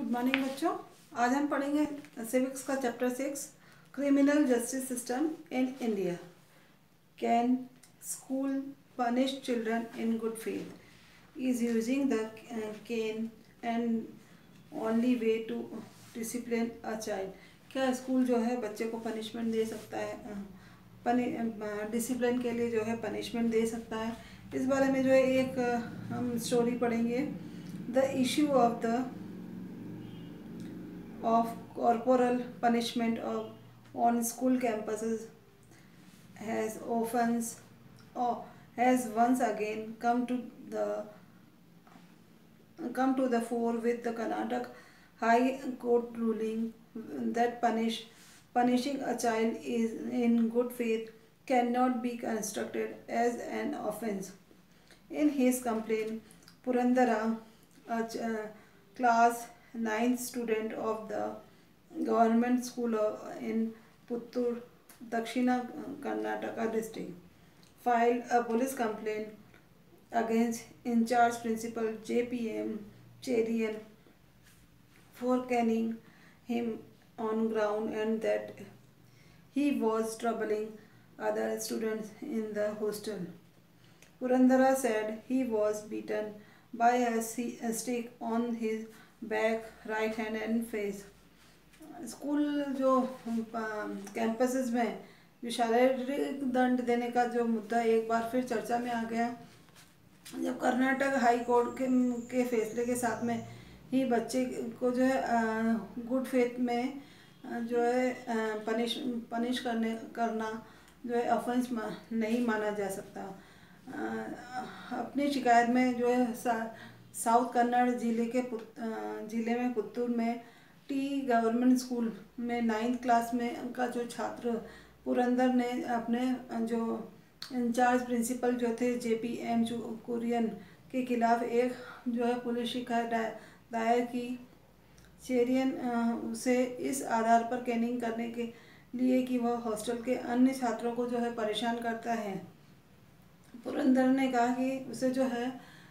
Good morning बच्चों। आज हम पढ़ेंगे सिविक्स का chapter 6, criminal justice system in India. Can school punish children in good faith? Is using the cane and only way to discipline a child? क्या school जो है बच्चे को पनिशमेंट दे सकता है, डिसिप्लिन के लिए जो है पनिशमेंट दे सकता है? इस बारे में जो है एक हम स्टोरी पढ़ेंगे। The issue of corporal punishment on school campuses has often has once again come to the fore with the Karnataka High Court ruling that punishing a child is in good faith cannot be construed as an offence. In his complaint, Purandara, a class 9th student of the government school in Puttur, Dakshina Karnataka district, filed a police complaint against in charge principal JPM Cherian for caning him on ground and that he was troubling other students in the hostel. Purandara said he was beaten by a stick on his back, right hand and face. School जो campuses में जो शारीरिक दंड देने का जो मुद्दा एक बार फिर चर्चा में आ गया, जब कर्नाटक हाई कोर्ट के फैसले के साथ में ही बच्चे को जो है गुड फेथ में जो है पनिश करना जो है ऑफेंस नहीं माना जा सकता। अपनी शिकायत में जो है साउथ कन्नड़ जिले में पुत्तूर में टी गवर्नमेंट स्कूल में 9th क्लास में का जो छात्र पुरंदर ने अपने जो इंचार्ज प्रिंसिपल जो थे JPM कुरियन के खिलाफ एक जो है पुलिस शिकायत दायर की। चेरियन उसे इस आधार पर कैनिंग करने के लिए कि वह हॉस्टल के अन्य छात्रों को जो है परेशान करता है। पुरंदर ने कहा कि उसे जो है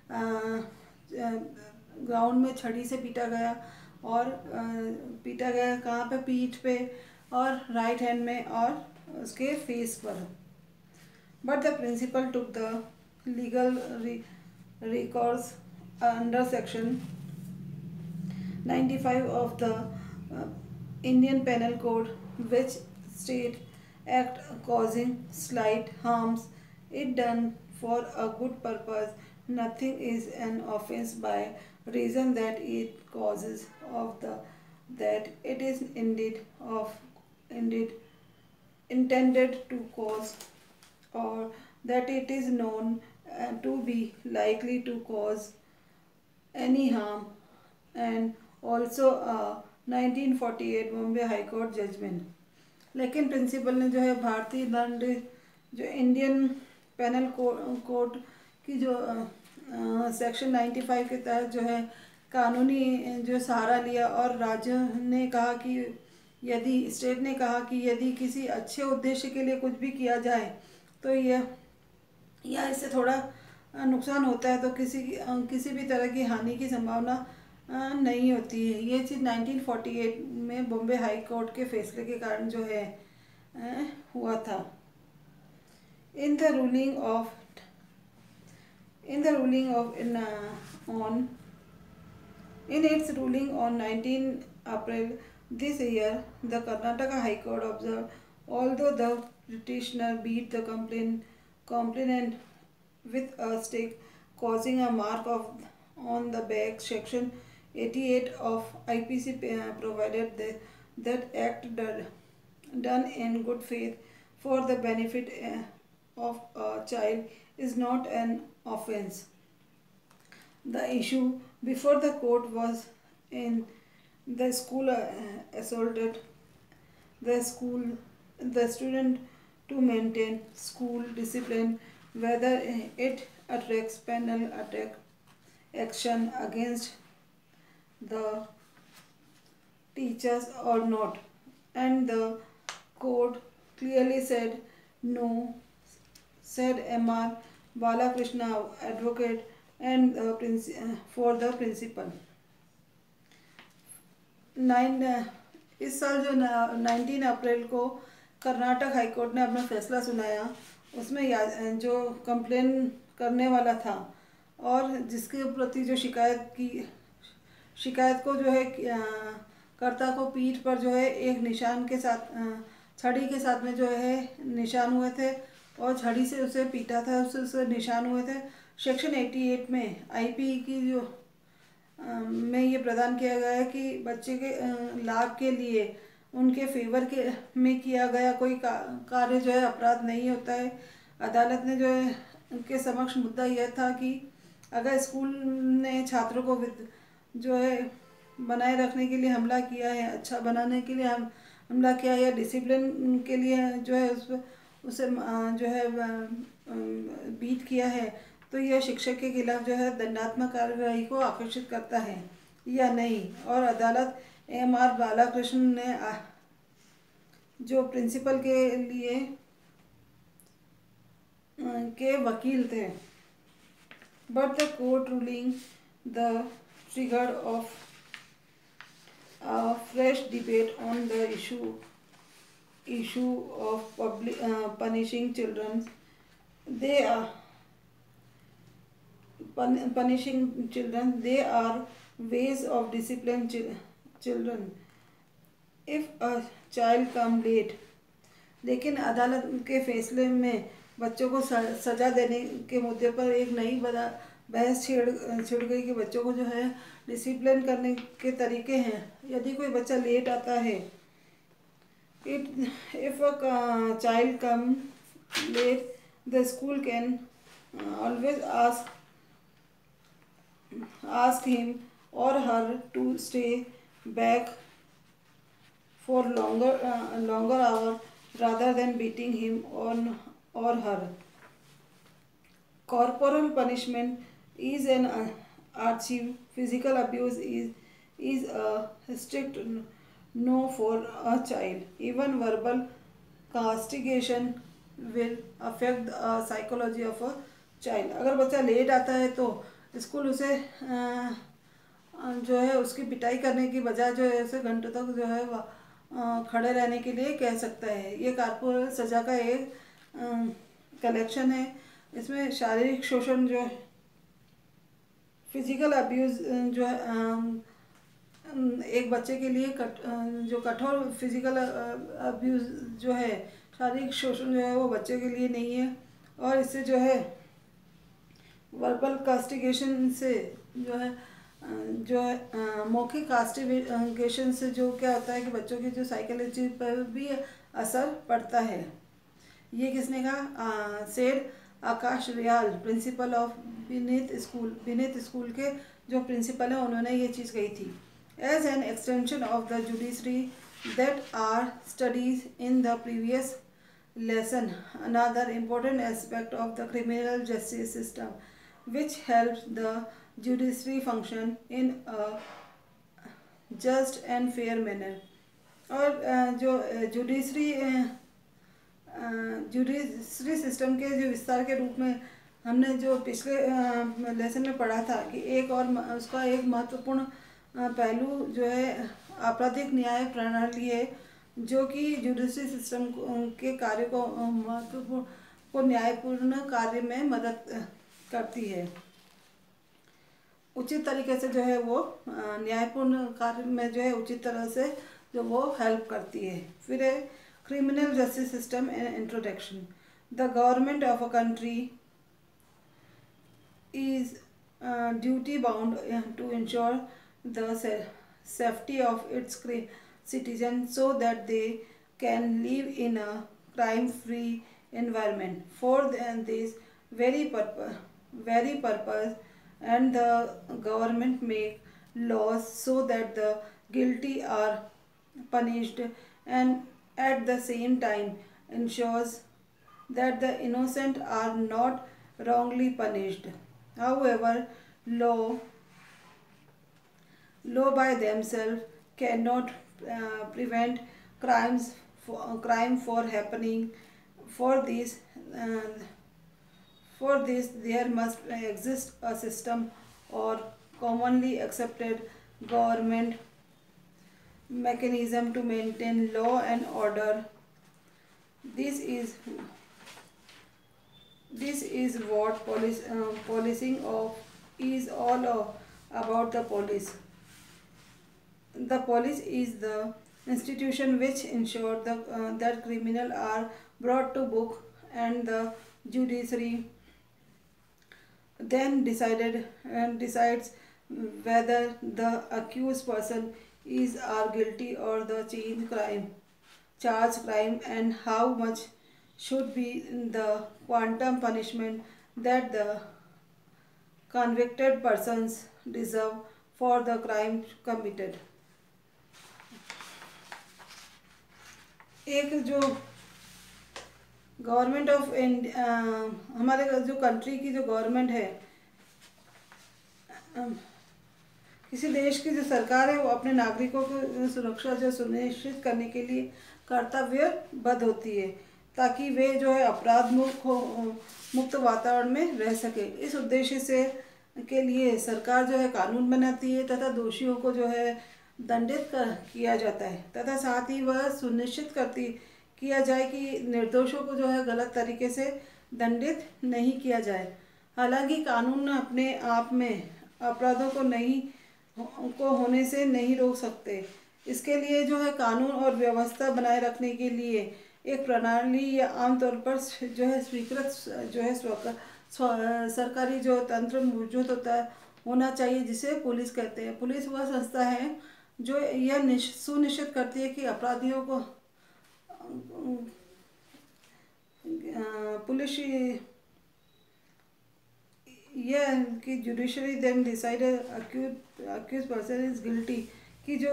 ग्राउंड में छड़ी से पीटा गया और पीटा गया कहाँ पे, पीठ पे और राइट हैंड में और उसके फेस पर। But the principal took the legal recourse under section 95 of the Indian Penal Code, which state act causing slight harms it done for a good purpose. Nothing is an offense by reason that it causes that it is indeed intended to cause or that it is known to be likely to cause any harm, and also a 1948 Bombay high court judgement. लेकिन principal ने जो है भारतीय दंड जो Indian panel code की जो section 95 के तहत जो है कानूनी जो सहारा लिया और राज्य ने कहा कि यदि स्टेट ने कहा कि यदि किसी अच्छे उद्देश्य के लिए कुछ भी किया जाए तो यह या इससे थोड़ा नुकसान होता है तो किसी भी तरह की हानि की संभावना नहीं होती है। ये चीज़ 1948 में बॉम्बे हाई कोर्ट के फैसले के कारण जो है हुआ था। In the ruling of in its ruling on 19 April this year, the Karnataka High Court observed, although the petitioner beat the complainant with a stick, causing a mark on the back, section 88 of IPC provided that act done in good faith for the benefit of a child is not an offense. The issue before the court was in the school assaulted the student to maintain school discipline, whether it attracts penal action against the teachers or not, and the court clearly said no, said M.R. Balakrishna, advocate and for the principal. Nine इस साल जो 19 अप्रैल को Karnataka high court ने अपना फैसला सुनाया, उसमें जो कंप्लेन करने वाला था और जिसके प्रति जो शिकायत को जो है कर्ता को पीठ पर जो है एक निशान के साथ छड़ी के साथ में जो है निशान हुए थे और छड़ी से उसे पीटा था, उसे निशान हुए थे। सेक्शन 88 में आईपी की जो में ये प्रदान किया गया है कि बच्चे के लाभ के लिए उनके फेवर के में किया गया कोई कार्य जो है अपराध नहीं होता है। अदालत ने जो है उनके समक्ष मुद्दा यह था कि अगर स्कूल ने छात्रों को जो है बनाए रखने के लिए हमला किया है, अच्छा बनाने के लिए हमला किया है या डिसिप्लिन के लिए जो है उसे जो है बीट किया है, तो यह शिक्षक के खिलाफ जो है दंडात्मक कार्रवाई को आकर्षित करता है या नहीं। और अदालत एम.आर. बालाकृष्ण ने जो प्रिंसिपल के लिए के वकील थे, but the court ruling the triggered of a fresh debate on the issue of punishing children. They are punishing children. They are ways of discipline children. If a child come late, लेकिन अदालत के फैसले में बच्चों को सजा देने के मुद्दे पर एक नई बहस छिड़ गई कि बच्चों को जो है डिसिप्लिन करने के तरीके हैं। यदि कोई बच्चा लेट आता है, if a child come late, the school can always ask him or her to stay back for longer hour rather than beating him or her. Corporal punishment is an archive. Physical abuse is a strict no for a child. Even verbal castigation will affect the psychology of a child. अगर बच्चा late आता है तो school उसे जो है उसकी पिटाई करने की बजाय जो है उसे घंटों तक जो है खड़े रहने के लिए कह सकता है। ये कॉर्पोरल सजा का एक कलेक्शन है। इसमें शारीरिक शोषण जो है, फिजिकल अब्यूज़ जो है एक बच्चे के लिए जो कठोर फिजिकल अब्यूज़ जो है, शारीरिक शोषण जो है वो बच्चे के लिए नहीं है। और इससे जो है वर्बल कास्टिगेशन से जो है मौखिक कास्टिगेशन से जो क्या होता है कि बच्चों की जो साइकोलॉजी पर भी असर पड़ता है। ये किसने कहा? Said Akash Riyal, principal of Vineet school के जो प्रिंसिपल हैं उन्होंने ये चीज़ कही थी। As an extension of the judiciary that are studies in the previous lesson, another important aspect of the criminal justice system which helps the judiciary function in a just and fair manner. और जो judiciary system के जो विस्तार के रूप में हमने जो पिछले लेसन में पढ़ा था कि एक और उसका एक महत्वपूर्ण पहलू जो है आपराधिक न्याय प्रणाली है, जो कि जुडिशरी सिस्टम के कार्य को महत्वपूर्ण न्यायपूर्ण कार्य में मदद करती है। उचित तरीके से जो है वो न्यायपूर्ण कार्य में जो है उचित तरह से जो वो हेल्प करती है। फिर है criminal justice system and introduction. The government of a country is duty bound to ensure the safety of its citizens so that they can live in a crime-free environment. For this very purpose, and the government make laws so that the guilty are punished, and at the same time ensures that the innocent are not wrongly punished. However, law by themselves cannot prevent crime for happening. For this there must exist a system or commonly accepted government mechanism to maintain law and order. This is this is what policing of is all about. The police. The police is the institution which ensures that criminals are brought to book, and the judiciary then decides whether the accused person is are guilty or the charged crime, and how much should be the quantum punishment that the convicted persons deserve for the crime committed. एक जो government of हमारे जो country की जो government है, किसी देश की जो सरकार है, वो अपने नागरिकों की सुरक्षा जो सुनिश्चित करने के लिए कर्तव्यबद्ध होती है, ताकि वे जो है अपराध मुक्त वातावरण में रह सके। इस उद्देश्य से के लिए सरकार जो है कानून बनाती है तथा दोषियों को जो है दंडित किया जाता है, तथा साथ ही वह सुनिश्चित किया जाए कि निर्दोषों को जो है गलत तरीके से दंडित नहीं किया जाए। हालांकि कानून अपने आप में अपराधों को होने से नहीं रोक सकते। इसके लिए जो है कानून और व्यवस्था बनाए रखने के लिए एक प्रणाली या आमतौर पर जो है स्वीकृत जो है सरकारी जो तंत्र मौजूद होना चाहिए, जिसे पुलिस कहते हैं। पुलिस वह संस्था है जो यह सुनिश्चित करती है कि अपराधियों को पुलिस यह कि judiciary then decide accuse person is guilty, कि जो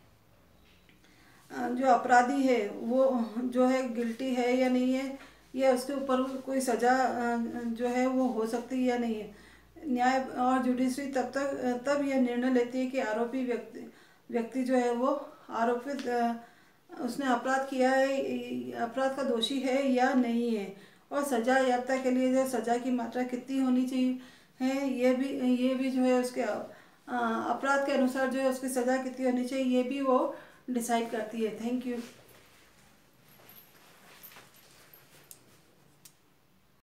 अपराधी है वो जो है गिल्टी है या नहीं है, या उसके ऊपर कोई सज़ा जो है वो हो सकती है या नहीं है। न्याय और जुडिशरी तब यह निर्णय लेती है कि आरोपी व्यक्ति जो है वो आरोपित उसने अपराध किया है, अपराध का दोषी है या नहीं है, और सजा याफ्ता के लिए जो सजा की मात्रा कितनी होनी चाहिए है, ये भी जो है उसके अपराध के अनुसार जो है उसकी सजा कितनी होनी चाहिए, ये भी वो डिसाइड करती है। Thank you.